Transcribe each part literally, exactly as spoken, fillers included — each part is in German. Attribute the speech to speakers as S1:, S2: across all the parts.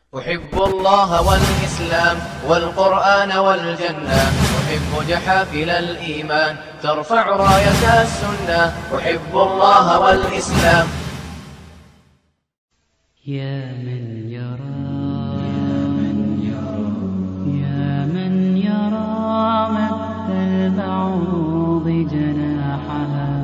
S1: أحب الله والإسلام والقرآن والجنة، أحب جحافل الإيمان ترفع راية السنة، أحب الله والإسلام.
S2: يا من يرى يا من يرى مد البعوض جناحها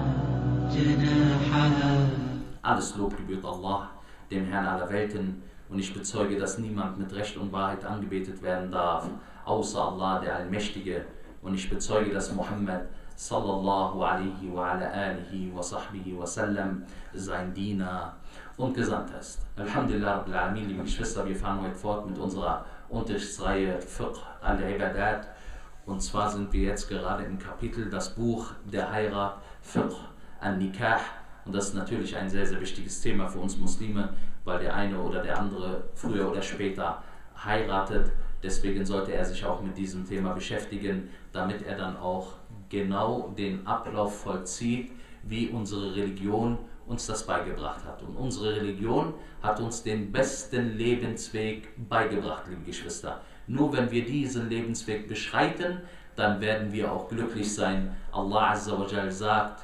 S2: جناحها.
S3: Alles Lob gebührt Allah, dem Herrn aller Welten, und ich bezeuge, dass niemand mit Recht und Wahrheit angebetet werden darf, außer Allah, der Allmächtige. Und ich bezeuge, dass Muhammad sallallahu alaihi wa ala alihi wa sahbihi wa sallam sein Diener und Gesandter ist. Alhamdulillah Rabbil Alamin, liebe Geschwister, wir fahren heute fort mit unserer Unterrichtsreihe Fiqh al-Ibadat. Und zwar sind wir jetzt gerade im Kapitel das Buch der Heirat, Fiqh an-Nikah. Und das ist natürlich ein sehr, sehr wichtiges Thema für uns Muslime, weil der eine oder der andere früher oder später heiratet. Deswegen sollte er sich auch mit diesem Thema beschäftigen, damit er dann auch genau den Ablauf vollzieht, wie unsere Religion uns das beigebracht hat. Und unsere Religion hat uns den besten Lebensweg beigebracht, liebe Geschwister. Nur wenn wir diesen Lebensweg beschreiten, dann werden wir auch glücklich sein. Allah Azza wa Jal sagt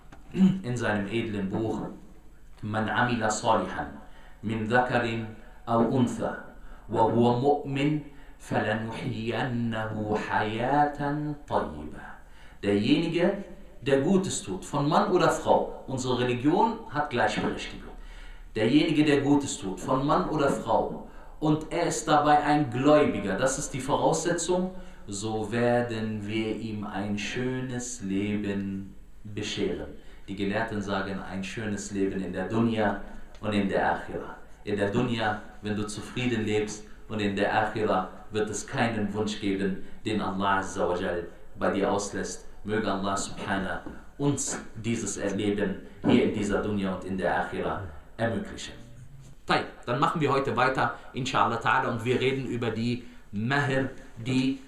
S3: in seinem edlen Buch: Man amila salihan min dhakarin aw untha wa huwa mu'min falanuhyiyannahu hayatan tayyiba. Derjenige, der Gutes tut, von Mann oder Frau, unsere Religion hat Gleichberechtigung. Derjenige, der Gutes tut, von Mann oder Frau, und er ist dabei ein Gläubiger, das ist die Voraussetzung, so werden wir ihm ein schönes Leben bescheren. Die Gelehrten sagen, ein schönes Leben in der Dunya und in der Akhira. In der Dunya, wenn du zufrieden lebst, und in der Akhira wird es keinen Wunsch geben, den Allah Azza wa Jal bei dir auslässt. Möge Allah subhanahu uns dieses Erleben hier in dieser Dunya und in der Akhira ermöglichen. Dann machen wir heute weiter, inshallah ta'ala, und wir reden über die Mahr, die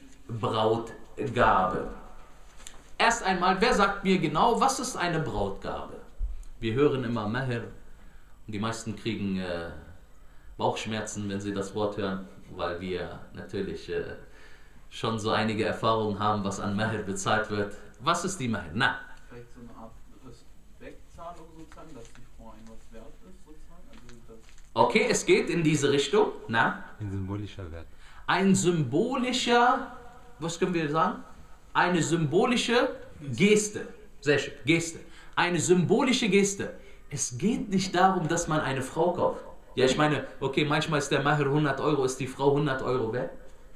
S3: Brautgabe. Erst einmal, wer sagt mir genau, was ist eine Brautgabe? Wir hören immer Mahr und die meisten kriegen äh, Bauchschmerzen, wenn sie das Wort hören, weil wir natürlich äh, schon so einige Erfahrungen haben, was an Mahr bezahlt wird. Was ist die Mahr? Na?
S4: Vielleicht so eine Art Respektzahlung sozusagen, dass die Frau ein was wert ist sozusagen? Also das
S3: Okay, es geht in diese Richtung. Na?
S5: Ein symbolischer Wert.
S3: Ein symbolischer, was können wir sagen? Eine symbolische Geste. Sehr schön, Geste. Eine symbolische Geste. Es geht nicht darum, dass man eine Frau kauft. Ja, ich meine, okay, manchmal ist der Mahr hundert Euro, ist die Frau hundert Euro wert?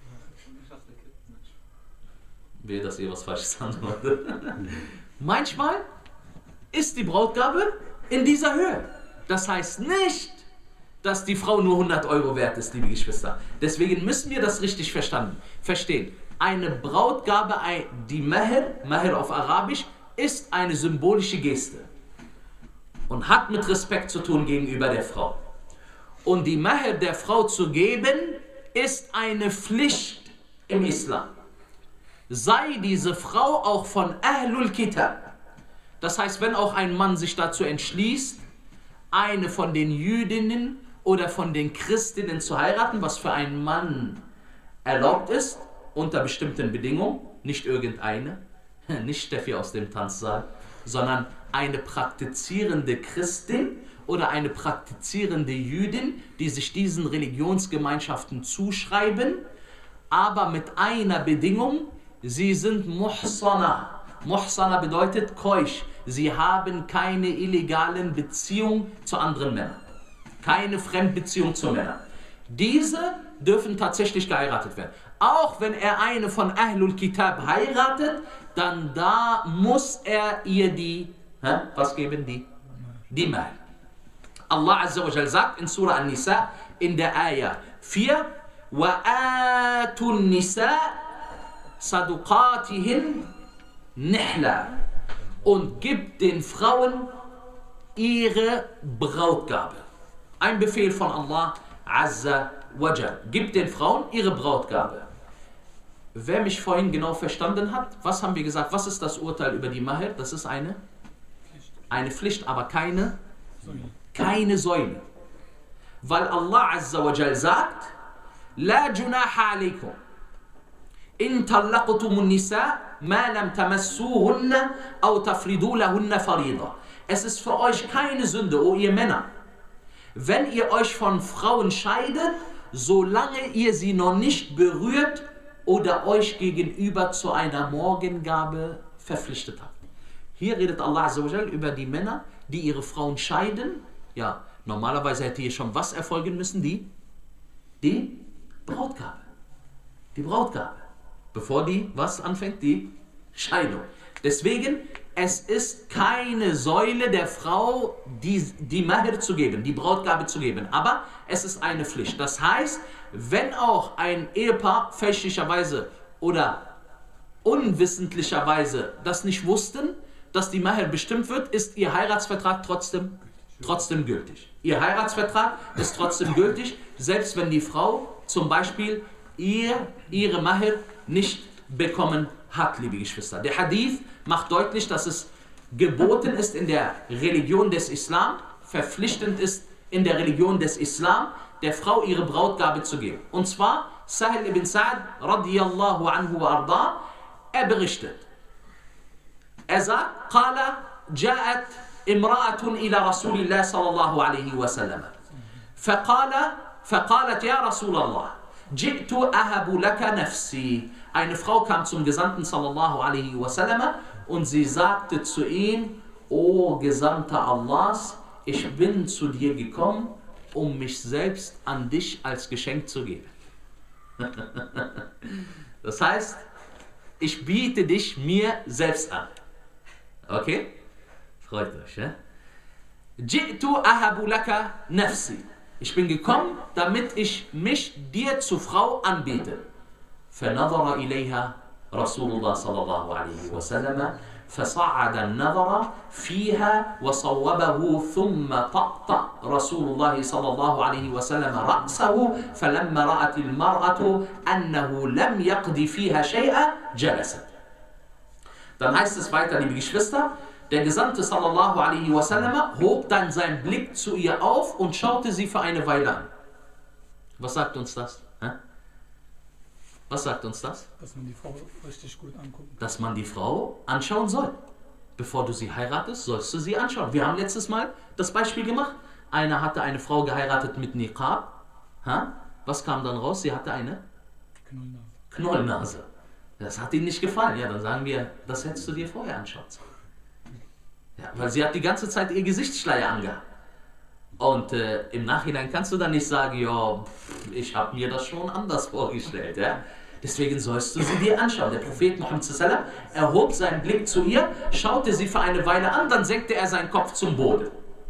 S3: Wehe, dass ihr was Falsches antwortet. Manchmal ist die Brautgabe in dieser Höhe. Das heißt nicht, dass die Frau nur hundert Euro wert ist, liebe Geschwister. Deswegen müssen wir das richtig verstanden, verstehen. Eine Brautgabe, die Mahr, Mahr auf Arabisch, ist eine symbolische Geste und hat mit Respekt zu tun gegenüber der Frau. Und die Mahr der Frau zu geben, ist eine Pflicht im Islam. Sei diese Frau auch von Ahlul Kitab. Das heißt, wenn auch ein Mann sich dazu entschließt, eine von den Jüdinnen oder von den Christinnen zu heiraten, was für einen Mann erlaubt ist, unter bestimmten Bedingungen, nicht irgendeine, nicht Steffi aus dem Tanzsaal, sondern eine praktizierende Christin oder eine praktizierende Jüdin, die sich diesen Religionsgemeinschaften zuschreiben, aber mit einer Bedingung: sie sind Muhsana. Muhsana bedeutet keusch. Sie haben keine illegalen Beziehungen zu anderen Männern. Keine Fremdbeziehung zu Männern. Diese dürfen tatsächlich geheiratet werden. Auch wenn er eine von Ahlul Kitab heiratet, dann da muss er ihr die, hä, was geben die? Die Mahr. Allah Azza wa Jal sagt in Surah An-Nisa in der Ayah vier: وَآتُوا النِّسَاءَ صَدُقَاتِهِنْ نِحْلًا, und gibt den Frauen ihre Brautgabe. Ein Befehl von Allah Azza wa Jal. Gibt den Frauen ihre Brautgabe. Wer mich vorhin genau verstanden hat, was haben wir gesagt? Was ist das Urteil über die Mahr? Das ist eine eine Pflicht, aber keine keine Säule. Weil Allah Azza wa Jal sagt لا جناح عليكم إن طلقتم النساء ما لم تمسوهن أو تفرضوا لهن فريضة. Es ist für euch keine Sünde, o ihr Männer, wenn ihr euch von Frauen scheidet, solange ihr sie noch nicht berührt oder euch gegenüber zu einer Morgengabe verpflichtet habt. Hier redet Allah Azza wa Jal über die Männer, die ihre Frauen scheiden. Ja, normalerweise hätte hier schon was erfolgen müssen? Die, die Brautgabe. Die Brautgabe. Bevor die, was anfängt? Die Scheidung. Deswegen, es ist keine Säule der Frau, die, die Mahr zu geben, die Brautgabe zu geben. Aber es ist eine Pflicht. Das heißt, wenn auch ein Ehepaar fälschlicherweise oder unwissentlicherweise das nicht wussten, dass die Mahr bestimmt wird, ist ihr Heiratsvertrag trotzdem, trotzdem gültig. Ihr Heiratsvertrag ist trotzdem gültig, selbst wenn die Frau zum Beispiel ihr, ihre Mahr nicht bekommen hat, liebe Geschwister. Der Hadith macht deutlich, dass es geboten ist in der Religion des Islam, verpflichtend ist in der Religion des Islam, der Frau ihre Brautgabe zu geben. Und zwar Sahel ibn Sa'd radiyallahu anhu wa arda, er berichtet. Er sagt, Qala ja'at imra'atun ila Rasulillah sallallahu alaihi wa sallam. Faqala, faqalat ya Rasulallah, ji'tu ahabu laka nafsi. Eine Frau kam zum Gesandten sallallahu alaihi wa sallam und sie sagte zu ihm, O Gesandter Allahs, ich bin zu dir gekommen, um mich selbst an dich als Geschenk zu geben. Das heißt, ich biete dich mir selbst an. Okay? Freut euch, ja? Ji'tu ahabu laka nafsi. Ich bin gekommen, damit ich mich dir zur Frau anbiete. فنظر إليها رسول الله صلى الله عليه وسلم فصعد النظر فيها وصوبه ثم طأطأ رسول الله صلى الله عليه وسلم رأسه فلما رأت المرأة أنه لم يقضي فيها شيئا جلست. Dann heißt es weiter, liebe Geschwister, der Gesandte sallallahu alaihi wasallam hob dann seinen Blick zu ihr auf und schaute sie für eine Weile an. Was sagt uns das? Hä? Was sagt uns das?
S5: Dass man die Frau richtig gut anguckt.
S3: Dass man die Frau anschauen soll. Bevor du sie heiratest, sollst du sie anschauen. Wir haben letztes Mal das Beispiel gemacht. Einer hatte eine Frau geheiratet mit Niqab. Ha? Was kam dann raus? Sie hatte eine
S5: Knollnase.
S3: Knollnase. Das hat ihnen nicht gefallen. Ja, dann sagen wir, das hättest du dir vorher anschauen sollen. Ja, weil sie hat die ganze Zeit ihr Gesichtsschleier angehabt. Und äh, im Nachhinein kannst du dann nicht sagen, ja, ich habe mir das schon anders vorgestellt. Ja? Deswegen sollst du sie dir anschauen. Der Prophet Muhammad sallallahu alaihi wasallam erhob seinen Blick zu ihr, schaute sie für eine Weile an, dann senkte er seinen Kopf zum Boden.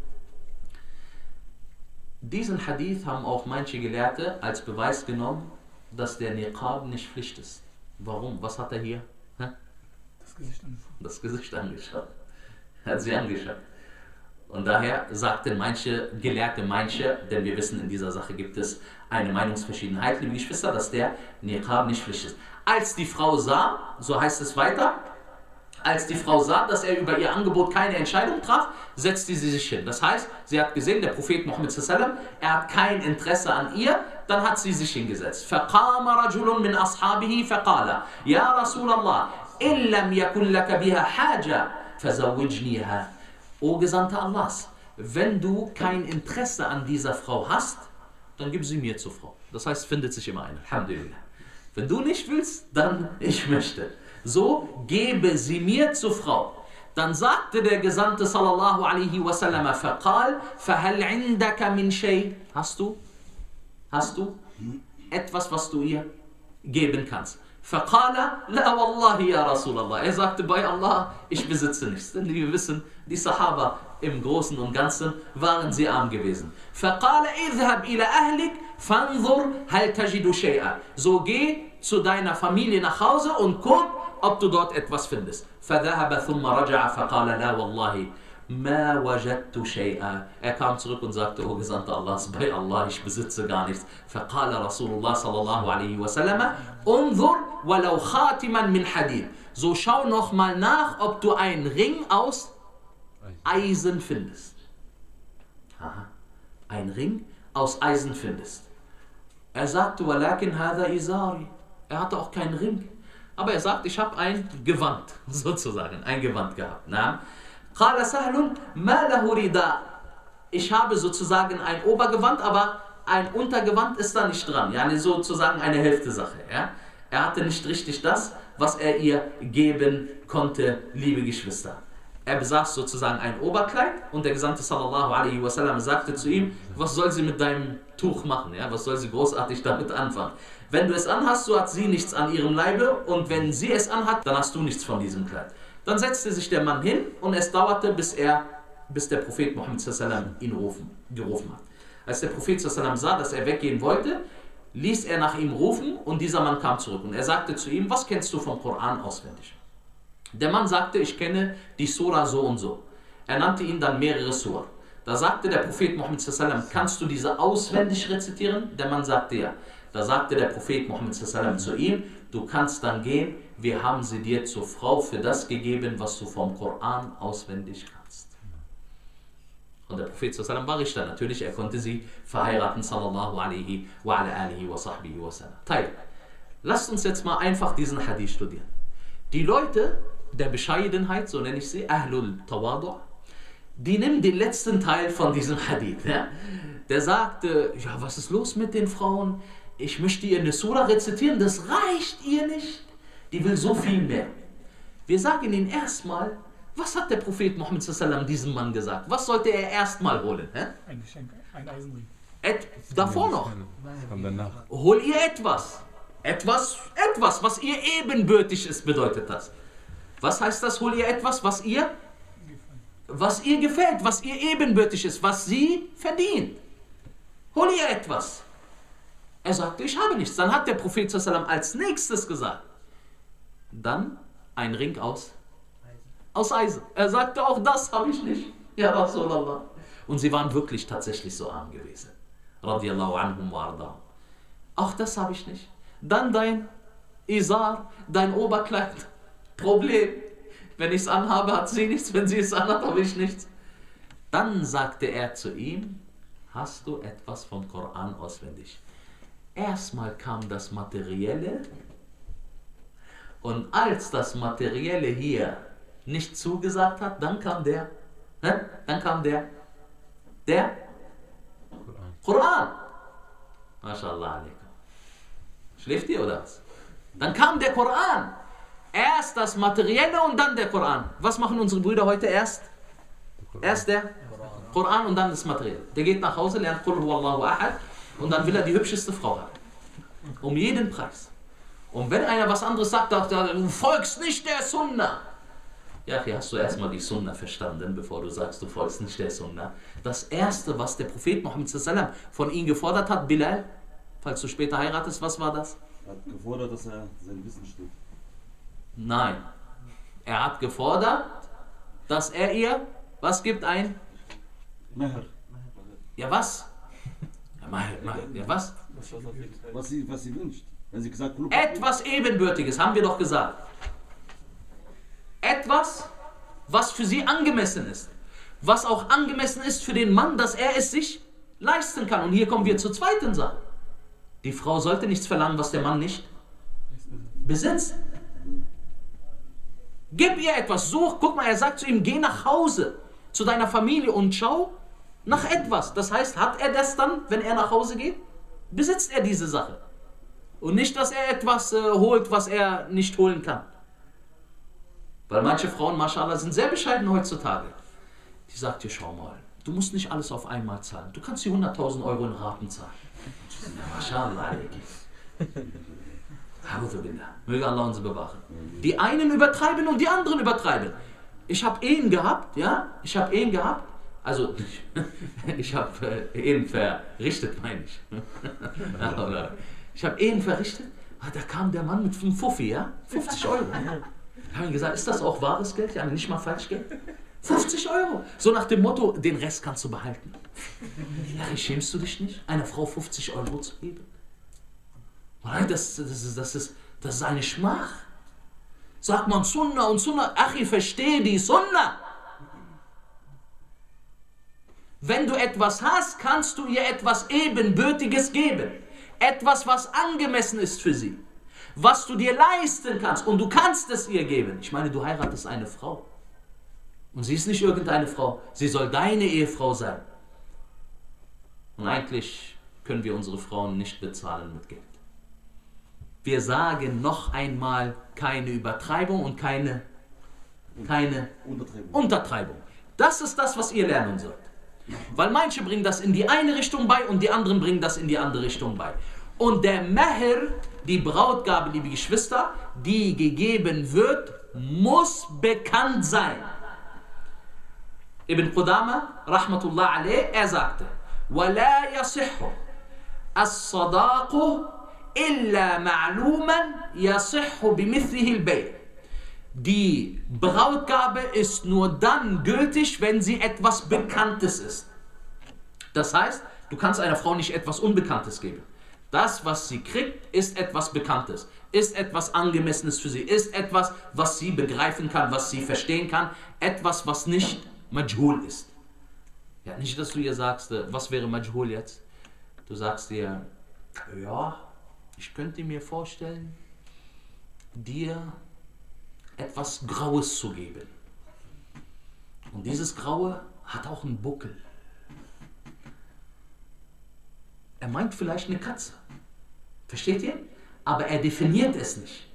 S3: Diesen Hadith haben auch manche Gelehrte als Beweis genommen, dass der Niqab nicht Pflicht ist. Warum? Was hat er hier? Hä?
S5: Das Gesicht angeschaut.
S3: Das Gesicht angeschaut. Er hat sie angeschaut. Und daher sagten manche Gelehrte, manche, denn wir wissen, in dieser Sache gibt es eine Meinungsverschiedenheit, liebe Geschwister, dass der Niqab nicht Pflicht ist. Als die Frau sah, so heißt es weiter, als die Frau sah, dass er über ihr Angebot keine Entscheidung traf, setzte sie sich hin. Das heißt, sie hat gesehen, der Prophet Muhammad sallallahu alaihi wasallam, er hat kein Interesse an ihr, dann hat sie sich hingesetzt. فَقَامَ رَجُلٌ مِنْ أَصْحَابِهِ فَقَالَ يَا رَسُولَ اللَّهِ إِنْ لَمْ يَكُنْ لَكَ بِهَا حَاجَةٌ فَزَوِّجْنِيهَا. O Gesandter Allahs, wenn du kein Interesse an dieser Frau hast, dann gib sie mir zur Frau. Das heißt, findet sich immer eine. Alhamdulillah. Wenn du nicht willst, dann ich möchte. So gebe sie mir zur Frau. Dann sagte der Gesandte sallallahu alaihi wasallam, فَقَالْ فَهَلْ عِنْدَكَ مِنْ شَيْءٍ. Hast du? Hast du etwas, was du ihr geben kannst? فَقَالَ لَا وَاللَّهِ يَا رَسُولَ اللَّهِ. Er sagte, bei Allah, ich besitze nichts. Denn wir wissen, die Sahaba im Großen und Ganzen waren sie arm gewesen. فَقَالَ اذْهَبْ إِلَى أَهْلِكَ فَانْظُرْ هَلْ تَجِدُ شَيْئًا. So geh zu deiner Familie nach Hause und guck, ob du dort etwas findest. فَذَهَبَ ثُمَّ رَجَعَ فَقَالَ لَا وَاللَّهِ مَا وَجَدْتُ شَيْئًا. Er kam zurück und sagte, O Gesandter Allahs, bei Allah, ich besitze gar nichts. فَقَالَ رَسُولُ اللَّهِ صَلَى اللَّهُ عَلَيْهِ وَسَلَّمَ انظُرْ وَلَوْ خَاتِمًا مِنْ حَدِيدٍ. So schau noch mal nach, ob du einen Ring aus Eisen findest. Aha. Ein Ring aus Eisen findest. Er sagte, walakin hadha izari. Er hatte auch keinen Ring. Aber er sagt, ich habe ein Gewand, sozusagen, ein Gewand gehabt. Na? Qala Sahlun, ma lahu rida. Ich habe sozusagen ein Obergewand, aber ein Untergewand ist da nicht dran. Ja, sozusagen eine Hälfte Sache. Ja? Er hatte nicht richtig das, was er ihr geben konnte, liebe Geschwister. Er besaß sozusagen ein Oberkleid und der Gesandte sallallahu alaihi wasallam sagte zu ihm, was soll sie mit deinem Tuch machen? Ja? Was soll sie großartig damit anfangen? Wenn du es anhast, so hat sie nichts an ihrem Leibe und wenn sie es anhat, dann hast du nichts von diesem Kleid. Dann setzte sich der Mann hin und es dauerte, bis, er, bis der Prophet Muhammad sallallahu alaihi wasallam ihn rufen, gerufen hat. Als der Prophet sallallahu alaihi wasallam sah, dass er weggehen wollte, ließ er nach ihm rufen und dieser Mann kam zurück. Und er sagte zu ihm, was kennst du vom Koran auswendig? Der Mann sagte, ich kenne die Sura so und so. Er nannte ihn dann mehrere Surah. Da sagte der Prophet Muhammad sallallahu alaihi wasallam, kannst du diese auswendig rezitieren? Der Mann sagte ja. Da sagte der Prophet Muhammad sallallahu alaihi wasallam zu ihm, du kannst dann gehen, wir haben sie dir zur Frau für das gegeben, was du vom Koran auswendig kannst. Und der Prophet sallallahu alaihi wasallam war Richter. Natürlich, er konnte sie verheiraten, sallallahu alaihi wa ala alihi wa sahbihi wa sallam. Teil. Lasst uns jetzt mal einfach diesen Hadith studieren. Die Leute der Bescheidenheit, so nenne ich sie, Ahlul Tawadu', die nehmen den letzten Teil von diesem Hadith. Ja? Der sagte, ja, was ist los mit den Frauen? Ich möchte ihr eine Surah rezitieren, das reicht ihr nicht. Die will so viel mehr. Wir sagen ihnen erstmal, was hat der Prophet Muhammad sallallahu alaihi wasallam diesem Mann gesagt? Was sollte er erstmal holen? Hä?
S5: Ein Geschenk, ein Eisenring.
S3: Et, davor noch.
S6: Kommt danach.
S3: Hol ihr etwas. Etwas, etwas, was ihr ebenbürtig ist, bedeutet das. Was heißt das? Hol ihr etwas, was ihr, was ihr gefällt, was ihr ebenbürtig ist, was sie verdient. Hol ihr etwas. Er sagte, ich habe nichts. Dann hat der Prophet sallallahu alaihi wasallam als nächstes gesagt, dann ein Ring aus, aus Eisen. Er sagte, auch das habe ich nicht. Ja, Rasulallah. Und sie waren wirklich tatsächlich so arm gewesen. Radiallahu anhum wa ardahum. Auch das habe ich nicht. Dann dein Izar, dein Oberkleid. Problem. Wenn ich es anhabe, hat sie nichts. Wenn sie es anhat, habe ich nichts. Dann sagte er zu ihm, hast du etwas vom Koran auswendig? Erstmal kam das Materielle und als das Materielle hier nicht zugesagt hat, dann kam der, hä? dann kam der, der Koran. Koran. MashaAllah alaikum. Schläft ihr oder was? Dann kam der Koran. Erst das Materielle und dann der Koran. Was machen unsere Brüder heute erst? Erst der Koran und dann das Materielle. Der geht nach Hause, lernt Qul huwallahu ahad und dann will er die hübscheste Frau haben. Um jeden Preis. Und wenn einer was anderes sagt, sagt er, du folgst nicht der Sunna. Ja, hier hast du erstmal die Sunna verstanden, bevor du sagst, du folgst nicht der Sunna. Das erste, was der Prophet Muhammad sallallahu alaihi wasallam von ihm gefordert hat, Bilal, falls du später heiratest, was war das?
S7: Er hat gefordert, dass er sein Wissen stimmt.
S3: Nein. Er hat gefordert, dass er ihr, was gibt ein?
S7: Meher.
S3: Ja, was? Ja, Meher, Meher. Ja, was?
S7: Was sie, was sie wünscht. Wenn sie gesagt hat,
S3: Etwas Ebenbürtiges, haben wir doch gesagt. Etwas, was für sie angemessen ist. Was auch angemessen ist für den Mann, dass er es sich leisten kann. Und hier kommen wir zur zweiten Sache. Die Frau sollte nichts verlangen, was der Mann nicht besitzt. Gib ihr etwas, such, guck mal, er sagt zu ihm, geh nach Hause, zu deiner Familie und schau nach etwas. Das heißt, hat er das dann, wenn er nach Hause geht? Besitzt er diese Sache? Und nicht, dass er etwas äh, holt, was er nicht holen kann. Weil manche Frauen, mashallah, sind sehr bescheiden heutzutage. Die sagt dir, schau mal, du musst nicht alles auf einmal zahlen. Du kannst die hunderttausend Euro in Raten zahlen. Mashallah. Möge Allah uns bewahren. Die einen übertreiben und die anderen übertreiben. Ich habe Ehen gehabt, ja, ich habe Ehen gehabt, also ich habe äh, Ehen verrichtet, meine ich. Ich habe Ehen verrichtet, da kam der Mann mit fünf Fuffi, ja, fünfzig Euro. Da habe ich gesagt, ist das auch wahres Geld? Ja, nicht mal Falschgeld? fünfzig Euro. So nach dem Motto, den Rest kannst du behalten. Ja, schämst du dich nicht, einer Frau fünfzig Euro zu geben? Das, das, ist, das, ist, das ist eine Schmach. Sagt man Sunna und Sunna, ach, ich verstehe die Sunna. Wenn du etwas hast, kannst du ihr etwas Ebenbürtiges geben. etwas, was angemessen ist für sie, was du dir leisten kannst und du kannst es ihr geben. Ich meine, du heiratest eine Frau und sie ist nicht irgendeine Frau, sie soll deine Ehefrau sein. Und eigentlich können wir unsere Frauen nicht bezahlen mit Geld. Wir sagen noch einmal keine Übertreibung und keine, keine
S7: Untertreibung.
S3: Untertreibung. Das ist das, was ihr lernen sollt. Weil manche bringen das in die eine Richtung bei und die anderen bringen das in die andere Richtung bei. Und der Meher, die Brautgabe, liebe Geschwister, die gegeben wird, muss bekannt sein. Ibn Qudama, rahmatullah alayh, er sagte, وَلَا يَصِحُ الصَّدَاقُ إِلَّا مَعْلُومًا يَصِحُ بِمِثْلِهِ الْبَيْعِ. Die Brautgabe ist nur dann gültig, wenn sie etwas Bekanntes ist. Das heißt, du kannst einer Frau nicht etwas Unbekanntes geben. Das, was sie kriegt, ist etwas Bekanntes, ist etwas Angemessenes für sie, ist etwas, was sie begreifen kann, was sie verstehen kann, etwas, was nicht Majhul ist. Ja, nicht, dass du ihr sagst, was wäre Majhul jetzt? Du sagst ihr, ja, ich könnte mir vorstellen, dir etwas Graues zu geben. Und dieses Graue hat auch einen Buckel. Er meint vielleicht eine Katze. Versteht ihr? Aber er definiert es nicht.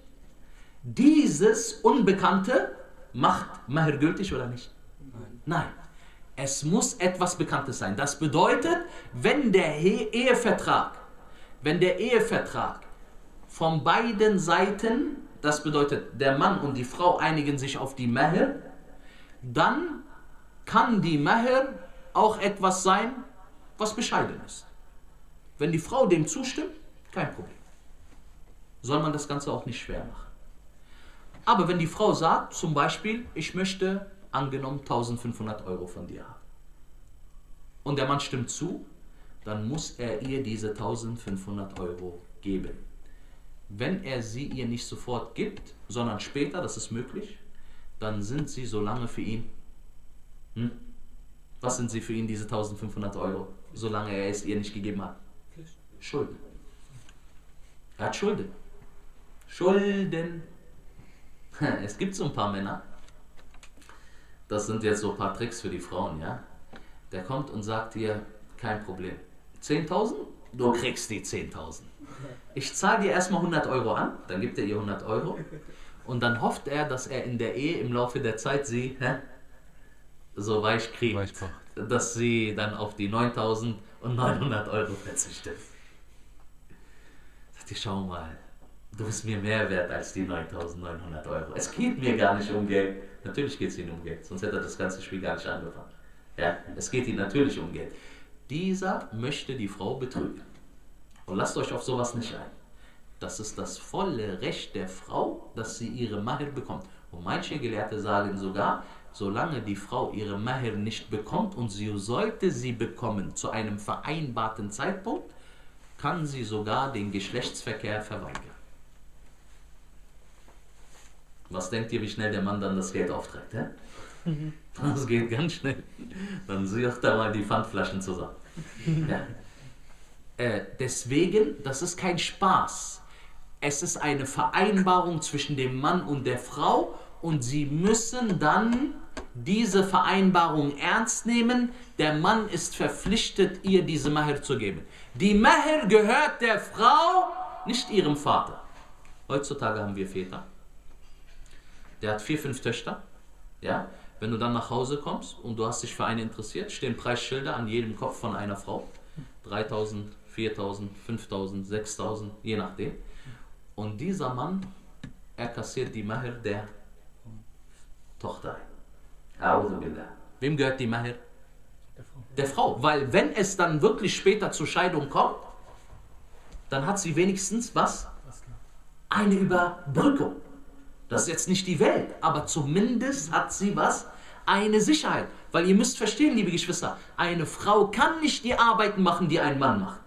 S3: Dieses Unbekannte macht Mahr gültig oder nicht? Nein. Nein. Es muss etwas Bekanntes sein. Das bedeutet, wenn der Ehevertrag, wenn der Ehevertrag von beiden Seiten, das bedeutet, der Mann und die Frau einigen sich auf die Mahr, dann kann die Mahr auch etwas sein, was bescheiden ist. Wenn die Frau dem zustimmt, kein Problem. Soll man das Ganze auch nicht schwer machen. Aber wenn die Frau sagt, zum Beispiel, ich möchte angenommen eintausendfünfhundert Euro von dir haben, und der Mann stimmt zu, dann muss er ihr diese eintausendfünfhundert Euro geben. Wenn er sie ihr nicht sofort gibt, sondern später, das ist möglich, dann sind sie so lange für ihn. Hm? Was sind sie für ihn, diese eintausendfünfhundert Euro, solange er es ihr nicht gegeben hat? Schulden. Er hat Schulden. Schulden. Es gibt so ein paar Männer, das sind jetzt so ein paar Tricks für die Frauen, ja. Der kommt und sagt ihr, kein Problem, zehntausend? Du kriegst die zehntausend. Ich zahle dir erstmal hundert Euro an, dann gibt er ihr hundert Euro und dann hofft er, dass er in der Ehe im Laufe der Zeit sie hä, so weich kriegt, Weichmacht. Dass sie dann auf die neuntausendneunhundert Euro verzichtet. Sagt ihr, schau mal, du bist mir mehr wert als die neuntausendneunhundert Euro. Es geht mir gar nicht um Geld. Natürlich geht es ihm um Geld, sonst hätte er das ganze Spiel gar nicht angefangen. Ja, es geht ihm natürlich um Geld. Dieser möchte die Frau betrügen. Und lasst euch auf sowas nicht ein. Das ist das volle Recht der Frau, dass sie ihre Mahr bekommt. Und manche Gelehrte sagen sogar, solange die Frau ihre Mahr nicht bekommt und sie sollte sie bekommen zu einem vereinbarten Zeitpunkt, kann sie sogar den Geschlechtsverkehr verweigern. Was denkt ihr, wie schnell der Mann dann das Geld aufträgt? Hä? Mhm. Das geht ganz schnell. Dann sucht er mal die Pfandflaschen zusammen. Ja. Äh, deswegen, das ist kein Spaß. Es ist eine Vereinbarung zwischen dem Mann und der Frau und sie müssen dann diese Vereinbarung ernst nehmen. Der Mann ist verpflichtet, ihr diese Mahr zu geben. Die Mahr gehört der Frau, nicht ihrem Vater. Heutzutage haben wir Väter. Der hat vier, fünf Töchter. Ja? Wenn du dann nach Hause kommst und du hast dich für eine interessiert, stehen Preisschilder an jedem Kopf von einer Frau. dreitausend, viertausend, fünftausend, sechstausend, je nachdem. Und dieser Mann, er kassiert die Mahr der Tochter. Wem gehört die Mahr? Der Frau. Der Frau. Weil wenn es dann wirklich später zur Scheidung kommt, dann hat sie wenigstens was? Eine Überbrückung. Das ist jetzt nicht die Welt, aber zumindest hat sie was? Eine Sicherheit. Weil ihr müsst verstehen, liebe Geschwister, eine Frau kann nicht die Arbeiten machen, die ein Mann macht.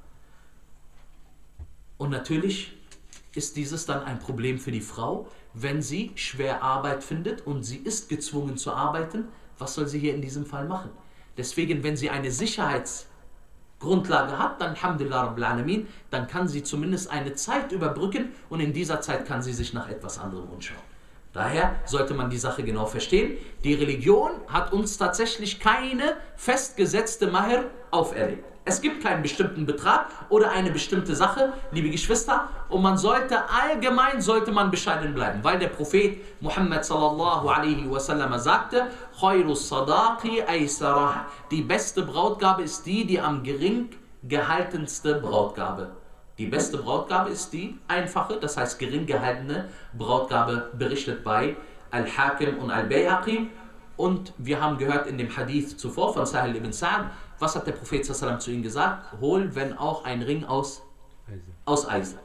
S3: Und natürlich ist dieses dann ein Problem für die Frau, wenn sie schwer Arbeit findet und sie ist gezwungen zu arbeiten. Was soll sie hier in diesem Fall machen? Deswegen, wenn sie eine Sicherheits, Grundlage hat, dann Alhamdulillah Rabbil Alamin, dann kann sie zumindest eine Zeit überbrücken und in dieser Zeit kann sie sich nach etwas anderem umschauen. Daher sollte man die Sache genau verstehen. Die Religion hat uns tatsächlich keine festgesetzte Mahr auferlegt. Es gibt keinen bestimmten Betrag oder eine bestimmte Sache, liebe Geschwister, und man sollte allgemein sollte man bescheiden bleiben, weil der Prophet Muhammad sallallahu alaihi wasallam sagte, Khairus Sadaqi Aysarah, die beste Brautgabe ist die, die am gering gehaltenste Brautgabe. Die beste Brautgabe ist die einfache, das heißt gering gehaltene Brautgabe, berichtet bei Al-Hakim und Al-Bayhaqi. Und wir haben gehört in dem Hadith zuvor von Sahel ibn Sa'd, was hat der Prophet sallallahu alaihi wasallam zu ihm gesagt? Hol, wenn auch ein Ring aus Eisen. aus Eisen.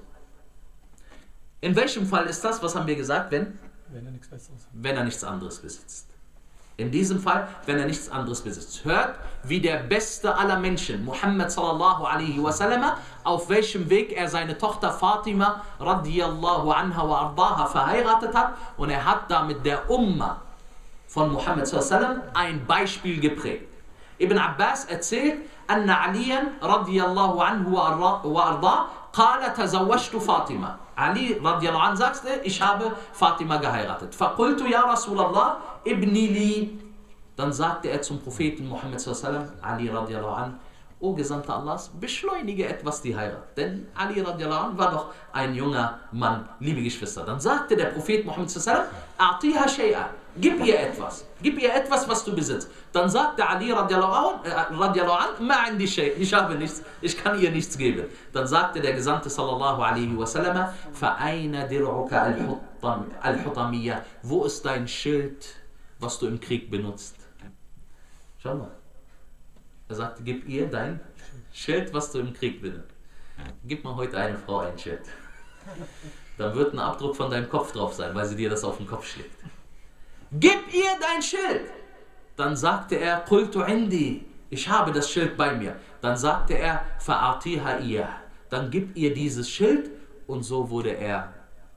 S3: In welchem Fall ist das? Was haben wir gesagt? Wenn?
S5: Wenn er nichts Besseres hat.
S3: Wenn er nichts anderes besitzt. In diesem Fall, wenn er nichts anderes besitzt. Hört, wie der beste aller Menschen, Muhammad sallallahu alaihi wasallam, auf welchem Weg er seine Tochter Fatima radiyallahu anha wa ardaha verheiratet hat, und er hat damit der Umma von Muhammad sallallahu alaihi wasallam ein Beispiel geprägt. Ibn Abbas erzählt, Anna Aliyan radiyallahu anhu wa arda qala tazawwajtu Fatima. Ali radiyallahu anhu sagte, ich habe Fatima geheiratet. Faqultu ya Rasulallah ibni li. Dann sagte er zum Propheten Muhammad sallallahu alaihi wasallam, Ali radiyallahu anhu, O Gesandter Allahs, beschleunige etwas die Heirat. Denn Ali radiallahu anhu war doch ein junger Mann, liebe Geschwister. Dann sagte der Prophet Muhammad sallallahu alaihi wasallam, A'tiha shay'a, gib ihr etwas. Gib ihr etwas, was du besitzt. Dann sagte Ali radiallahu anhu, ma indi shay', ich habe nichts, ich kann ihr nichts geben. Dann sagte der Gesandte sallallahu alaihi wasallam, fa'ayna dir'uka al-hutamiyya, wo ist dein Schild, was du im Krieg benutzt? Schau mal. Er sagte, gib ihr dein Schild, was du im Krieg benutzt. Gib mal heute eine Frau ein Schild. Dann wird ein Abdruck von deinem Kopf drauf sein, weil sie dir das auf den Kopf schlägt. Gib ihr dein Schild. Dann sagte er, Qultu indi, ich habe das Schild bei mir. Dann sagte er, Fa'atiha ihr. Dann gib ihr dieses Schild, und so wurde er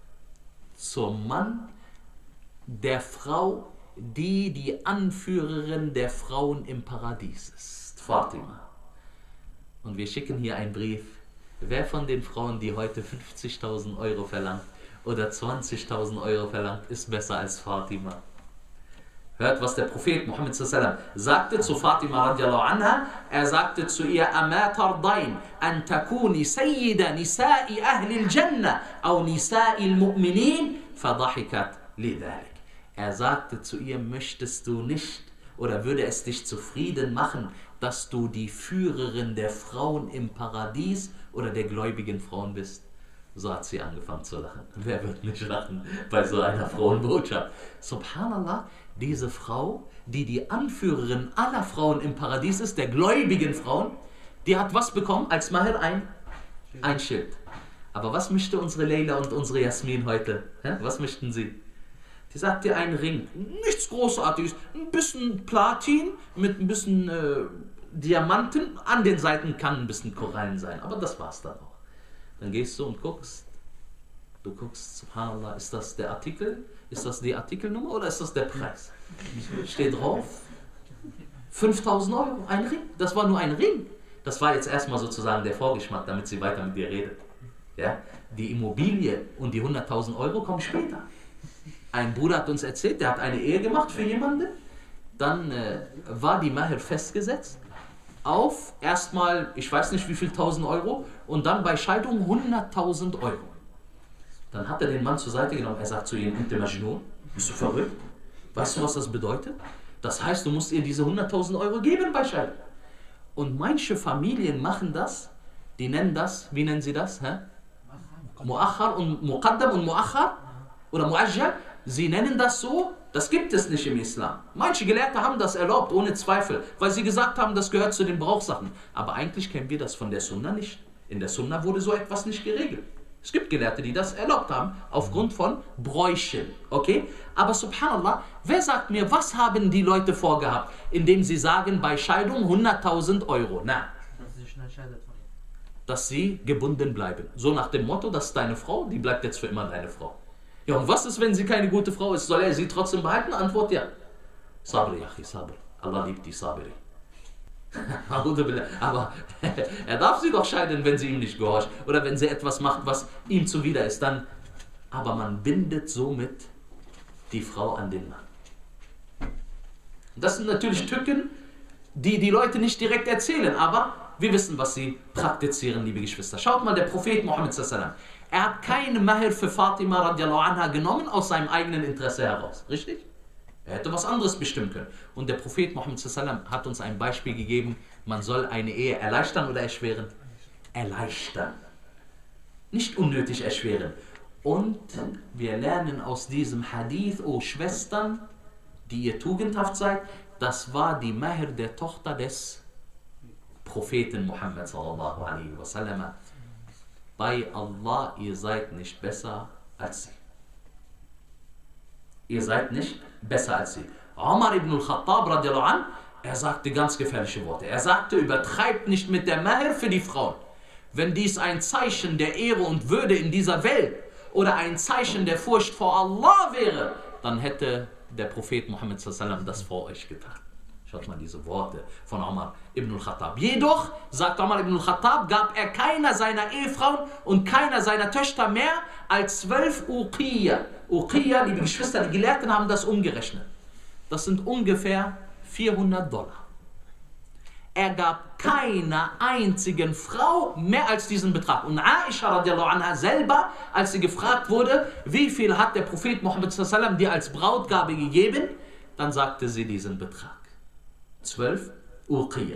S3: zum Mann der Frau, die die Anführerin der Frauen im Paradies ist. Fatima. Und wir schicken hier einen Brief. Wer von den Frauen, die heute fünfzigtausend Euro verlangt oder zwanzigtausend Euro verlangt, ist besser als Fatima? Hört, was der Prophet Muhammad sallallahu alaihi wasallam sagte zu Fatima radiallahu anha. Er sagte zu ihr, Ama tardain an takuni sayyida nisa'i ahli al-Jannah au nisa'i al-Mu'minin, fadahikat lidhalik. Er sagte zu ihr, möchtest du nicht oder würde es dich zufrieden machen, dass du die Führerin der Frauen im Paradies oder der gläubigen Frauen bist? So hat sie angefangen zu lachen. Wer wird nicht lachen bei so einer Frauenbotschaft? Subhanallah, diese Frau, die die Anführerin aller Frauen im Paradies ist, der gläubigen Frauen, die hat was bekommen als Mahr? Ein, ein Schild. Aber was möchte unsere Leila und unsere Jasmin heute? Hä? Was möchten sie? Die sagt dir einen Ring, nichts Großartiges, ein bisschen Platin mit ein bisschen äh, Diamanten, an den Seiten kann ein bisschen Korallen sein, aber das war's dann auch. Dann gehst du und guckst, du guckst, subhanallah, ist das der Artikel, ist das die Artikelnummer oder ist das der Preis? Steht drauf, fünftausend Euro, ein Ring, das war nur ein Ring. Das war jetzt erstmal sozusagen der Vorgeschmack, damit sie weiter mit dir redet. Ja? Die Immobilie und die hunderttausend Euro kommen später. Ein Bruder hat uns erzählt, der hat eine Ehe gemacht für jemanden, dann äh, war die Mahr festgesetzt auf erstmal, ich weiß nicht wie viel tausend Euro, und dann bei Scheidung hunderttausend Euro. Dann hat er den Mann zur Seite genommen, er sagt zu ihm, Inte Majnun, bist du verrückt? Weißt du, was das bedeutet? Das heißt, du musst ihr diese hunderttausend Euro geben bei Scheidung. Und manche Familien machen das, die nennen das, wie nennen sie das? Hä? Mu'akhar und Muqaddam und Mu'akhar oder Mu'ajjal. Sie nennen das so, das gibt es nicht im Islam. Manche Gelehrte haben das erlaubt, ohne Zweifel, weil sie gesagt haben, das gehört zu den Brauchsachen. Aber eigentlich kennen wir das von der Sunna nicht. In der Sunna wurde so etwas nicht geregelt. Es gibt Gelehrte, die das erlaubt haben, aufgrund von Bräuchen. Okay? Aber subhanallah, wer sagt mir, was haben die Leute vorgehabt, indem sie sagen, bei Scheidung hunderttausend Euro? Na,
S6: dass sie schnell scheidet von ihr.
S3: Dass sie gebunden bleiben. So nach dem Motto, das ist deine Frau, die bleibt jetzt für immer deine Frau. Ja, und was ist, wenn sie keine gute Frau ist? Soll er sie trotzdem behalten? Antwort ja. Sabri, Achi, Sabri. Allah liebt die Sabri. Aber er darf sie doch scheiden, wenn sie ihm nicht gehorcht oder wenn sie etwas macht, was ihm zuwider ist. Dann, aber man bindet somit die Frau an den Mann. Das sind natürlich Tücken, die die Leute nicht direkt erzählen, aber wir wissen, was sie praktizieren, liebe Geschwister. Schaut mal, der Prophet Muhammad sallallahu alaihi wasallam, er hat keine Mahr für Fatima radiallahu anha genommen aus seinem eigenen Interesse heraus. Richtig? Er hätte was anderes bestimmen können. Und der Prophet Muhammad sallallahu alaihi wasallam hat uns ein Beispiel gegeben, man soll eine Ehe erleichtern oder erschweren? Erleichtern. Nicht unnötig erschweren. Und wir lernen aus diesem Hadith, o Schwestern, die ihr tugendhaft seid, das war die Mahr der Tochter des Propheten Muhammad sallallahu alaihi wasallam. Bei Allah, ihr seid nicht besser als sie. Ihr seid nicht besser als sie. Umar ibn al-Khattab radiallahu an, er sagte ganz gefährliche Worte. Er sagte, übertreibt nicht mit der Mahr für die Frauen. Wenn dies ein Zeichen der Ehre und Würde in dieser Welt oder ein Zeichen der Furcht vor Allah wäre, dann hätte der Prophet Muhammad sallallahu alaihi wasallam das vor euch getan. Schaut mal diese Worte von Umar ibn al-Khattab. Jedoch, sagt Umar ibn al-Khattab, gab er keiner seiner Ehefrauen und keiner seiner Töchter mehr als zwölf Uqiyya. Uqiyya, liebe Geschwister, die Gelehrten haben das umgerechnet. Das sind ungefähr vierhundert Dollar. Er gab keiner einzigen Frau mehr als diesen Betrag. Und Aisha radiallahu anha selber, als sie gefragt wurde, wie viel hat der Prophet Muhammad sallallahu alaihi wasallam dir als Brautgabe gegeben, dann sagte sie diesen Betrag. zwölf Uqiyya.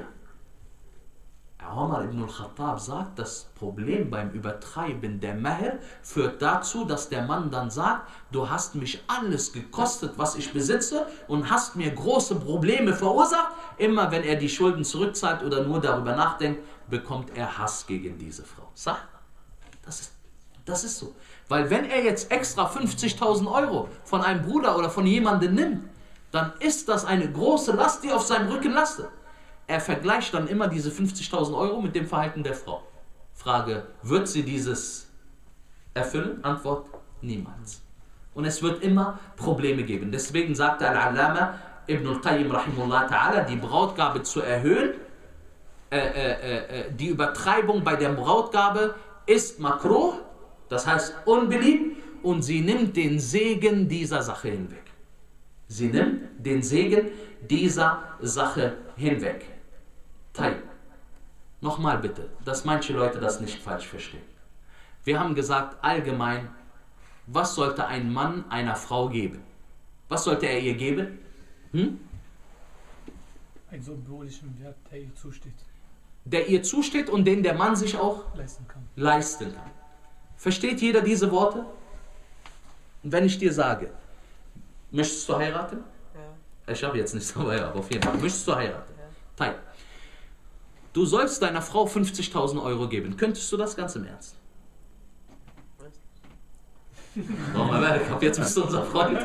S3: Umar ibn al-Khattab sagt, das Problem beim Übertreiben der Mahr führt dazu, dass der Mann dann sagt, du hast mich alles gekostet, was ich besitze und hast mir große Probleme verursacht. Immer wenn er die Schulden zurückzahlt oder nur darüber nachdenkt, bekommt er Hass gegen diese Frau. Sag, das ist, das ist so. Weil wenn er jetzt extra fünfzigtausend Euro von einem Bruder oder von jemandem nimmt, dann ist das eine große Last, die auf seinem Rücken lastet. Er vergleicht dann immer diese fünfzigtausend Euro mit dem Verhalten der Frau. Frage, wird sie dieses erfüllen? Antwort, niemals. Und es wird immer Probleme geben. Deswegen sagte Al-Allama Ibn al-Qayyim rahimahullah ta'ala, die Brautgabe zu erhöhen, äh, äh, äh, die Übertreibung bei der Brautgabe ist makruh, das heißt unbeliebt, und sie nimmt den Segen dieser Sache hinweg. Sie nimmt den Segen dieser Sache hinweg. Teil. Nochmal bitte, dass manche Leute das nicht falsch verstehen. Wir haben gesagt, allgemein, was sollte ein Mann einer Frau geben? Was sollte er ihr geben? Hm?
S5: Einen symbolischen Wert, der ihr zusteht.
S3: Der ihr zusteht und den der Mann sich auch
S5: Leisten kann.
S3: leisten kann. Versteht jeder diese Worte? Und wenn ich dir sage, möchtest du heiraten? Ja. Ich habe jetzt nichts dabei, aber auf jeden Fall. Möchtest du heiraten? Ja. Teil. Du sollst deiner Frau fünfzigtausend Euro geben. Könntest du das ganz im Ernst? Warum, oh, jetzt bist du unser Freund.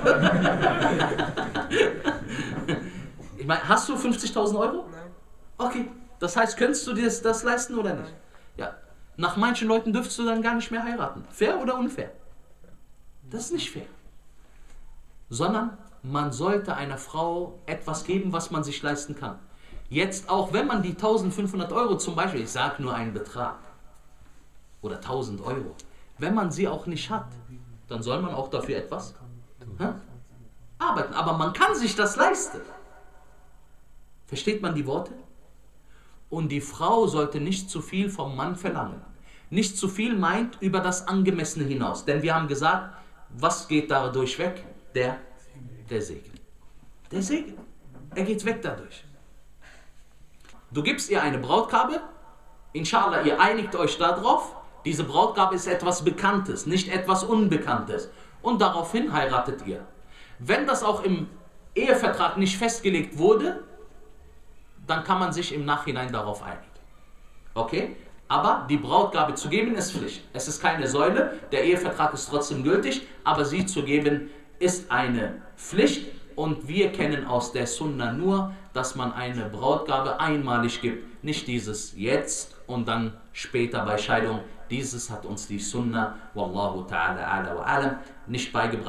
S3: Ich meine, hast du fünfzigtausend Euro?
S6: Nein.
S3: Okay, das heißt, könntest du dir das, das leisten oder nicht? Nein. Ja. Nach manchen Leuten dürftest du dann gar nicht mehr heiraten. Fair oder unfair? Das ist nicht fair. Sondern man sollte einer Frau etwas geben, was man sich leisten kann. Jetzt auch, wenn man die eintausendfünfhundert Euro zum Beispiel, ich sage nur einen Betrag, oder tausend Euro, wenn man sie auch nicht hat, dann soll man auch dafür etwas hä? arbeiten. Aber man kann sich das leisten. Versteht man die Worte? Und die Frau sollte nicht zu viel vom Mann verlangen. Nicht zu viel meint über das Angemessene hinaus. Denn wir haben gesagt, was geht dadurch weg? Der, der Segen. Der Segen. Er geht weg dadurch. Du gibst ihr eine Brautgabe, inshallah, ihr einigt euch darauf, diese Brautgabe ist etwas Bekanntes, nicht etwas Unbekanntes. Und daraufhin heiratet ihr. Wenn das auch im Ehevertrag nicht festgelegt wurde, dann kann man sich im Nachhinein darauf einigen. Okay? Aber die Brautgabe zu geben ist Pflicht. Es ist keine Säule, der Ehevertrag ist trotzdem gültig, aber sie zu geben ist eine Pflicht. Und wir kennen aus der Sunna nur, dass man eine Brautgabe einmalig gibt. Nicht dieses jetzt und dann später bei Scheidung. Dieses hat uns die Sunna, Wallahu ta'ala ala wa alam, nicht beigebracht.